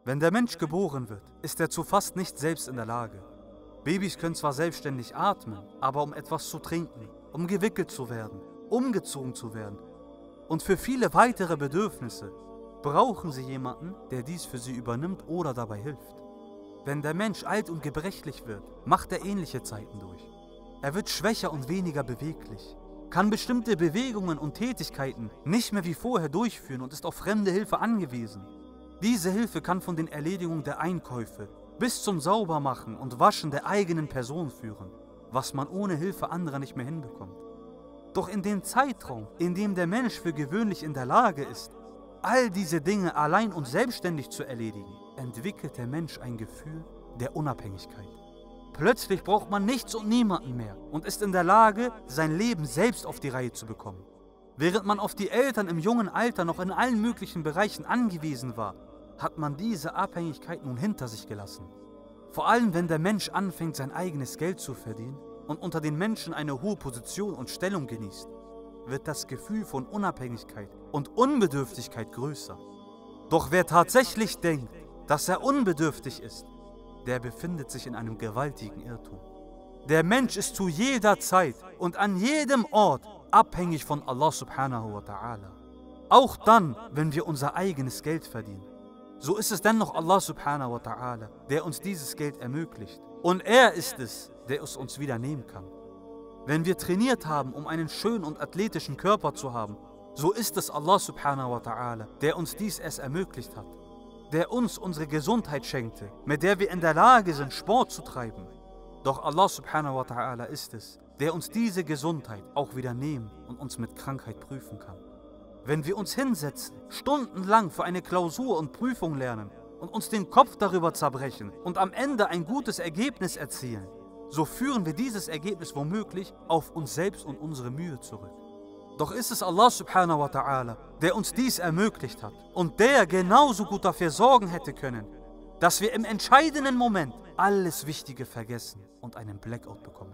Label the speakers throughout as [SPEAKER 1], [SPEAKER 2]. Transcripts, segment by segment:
[SPEAKER 1] Wenn der Mensch geboren wird, ist er zu fast nicht selbst in der Lage. Babys können zwar selbstständig atmen, aber um etwas zu trinken, um gewickelt zu werden, umgezogen zu werden und für viele weitere Bedürfnisse brauchen sie jemanden, der dies für sie übernimmt oder dabei hilft. Wenn der Mensch alt und gebrechlich wird, macht er ähnliche Zeiten durch. Er wird schwächer und weniger beweglich, kann bestimmte Bewegungen und Tätigkeiten nicht mehr wie vorher durchführen und ist auf fremde Hilfe angewiesen. Diese Hilfe kann von den Erledigungen der Einkäufe bis zum Saubermachen und Waschen der eigenen Person führen, was man ohne Hilfe anderer nicht mehr hinbekommt. Doch in dem Zeitraum, in dem der Mensch für gewöhnlich in der Lage ist, all diese Dinge allein und selbstständig zu erledigen, entwickelt der Mensch ein Gefühl der Unabhängigkeit. Plötzlich braucht man nichts und niemanden mehr und ist in der Lage, sein Leben selbst auf die Reihe zu bekommen. Während man auf die Eltern im jungen Alter noch in allen möglichen Bereichen angewiesen war, hat man diese Abhängigkeit nun hinter sich gelassen. Vor allem, wenn der Mensch anfängt, sein eigenes Geld zu verdienen und unter den Menschen eine hohe Position und Stellung genießt, wird das Gefühl von Unabhängigkeit und Unbedürftigkeit größer. Doch wer tatsächlich denkt, dass er unbedürftig ist, der befindet sich in einem gewaltigen Irrtum. Der Mensch ist zu jeder Zeit und an jedem Ort abhängig von Allah subhanahu wa ta'ala. Auch dann, wenn wir unser eigenes Geld verdienen. So ist es dennoch Allah subhanahu wa ta'ala, der uns dieses Geld ermöglicht. Und er ist es, der es uns wieder nehmen kann. Wenn wir trainiert haben, um einen schönen und athletischen Körper zu haben, so ist es Allah subhanahu wa ta'ala, der uns dies erst ermöglicht hat. Der uns unsere Gesundheit schenkte, mit der wir in der Lage sind, Sport zu treiben. Doch Allah subhanahu wa ta'ala ist es, der uns diese Gesundheit auch wieder nehmen und uns mit Krankheit prüfen kann. Wenn wir uns hinsetzen, stundenlang für eine Klausur und Prüfung lernen und uns den Kopf darüber zerbrechen und am Ende ein gutes Ergebnis erzielen, so führen wir dieses Ergebnis womöglich auf uns selbst und unsere Mühe zurück. Doch ist es Allah subhanahu wa ta'ala, der uns dies ermöglicht hat und der genauso gut dafür sorgen hätte können, dass wir im entscheidenden Moment alles Wichtige vergessen und einen Blackout bekommen.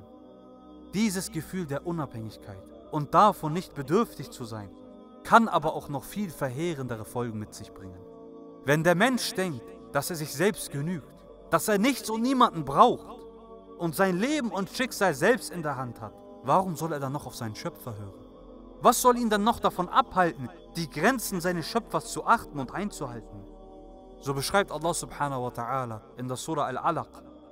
[SPEAKER 1] Dieses Gefühl der Unabhängigkeit und davon nicht bedürftig zu sein, kann aber auch noch viel verheerendere Folgen mit sich bringen. Wenn der Mensch denkt, dass er sich selbst genügt, dass er nichts und niemanden braucht und sein Leben und Schicksal selbst in der Hand hat, warum soll er dann noch auf seinen Schöpfer hören? Was soll ihn dann noch davon abhalten, die Grenzen seines Schöpfers zu achten und einzuhalten? So beschreibt Allah subhanahu wa ta'ala in der Surah Al-Alaq: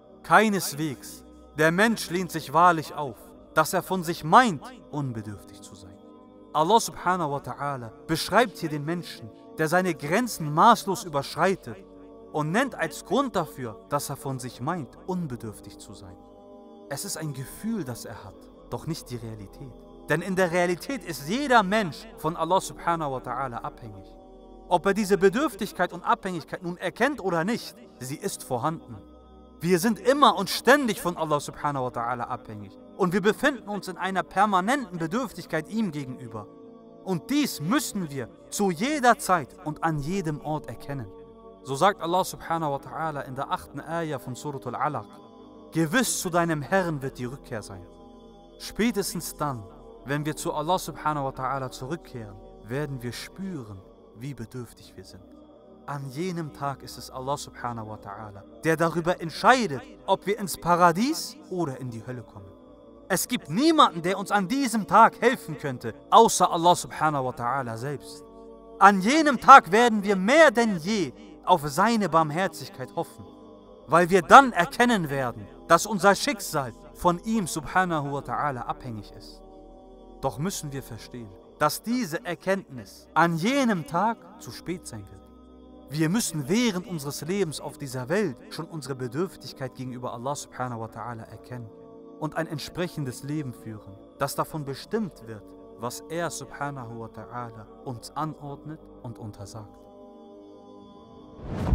[SPEAKER 1] Keineswegs, der Mensch lehnt sich wahrlich auf, dass er von sich meint, unbedürftig zu sein. Allah subhanahu wa ta'ala beschreibt hier den Menschen, der seine Grenzen maßlos überschreitet und nennt als Grund dafür, dass er von sich meint, unbedürftig zu sein. Es ist ein Gefühl, das er hat, doch nicht die Realität. Denn in der Realität ist jeder Mensch von Allah subhanahu wa ta'ala abhängig. Ob er diese Bedürftigkeit und Abhängigkeit nun erkennt oder nicht, sie ist vorhanden. Wir sind immer und ständig von Allah subhanahu wa ta'ala abhängig. Und wir befinden uns in einer permanenten Bedürftigkeit ihm gegenüber. Und dies müssen wir zu jeder Zeit und an jedem Ort erkennen. So sagt Allah subhanahu wa ta'ala in der 8. Ayah von Surat Al-Alaq: Gewiss zu deinem Herrn wird die Rückkehr sein. Spätestens dann, wenn wir zu Allah subhanahu wa ta'ala zurückkehren, werden wir spüren, wie bedürftig wir sind. An jenem Tag ist es Allah subhanahu wa ta'ala, der darüber entscheidet, ob wir ins Paradies oder in die Hölle kommen. Es gibt niemanden, der uns an diesem Tag helfen könnte, außer Allah subhanahu wa ta'ala selbst. An jenem Tag werden wir mehr denn je auf seine Barmherzigkeit hoffen, weil wir dann erkennen werden, dass unser Schicksal von ihm subhanahu wa ta'ala abhängig ist. Doch müssen wir verstehen, dass diese Erkenntnis an jenem Tag zu spät sein wird. Wir müssen während unseres Lebens auf dieser Welt schon unsere Bedürftigkeit gegenüber Allah subhanahu wa ta'ala erkennen und ein entsprechendes Leben führen, das davon bestimmt wird, was er subhanahu wa ta'ala uns anordnet und untersagt.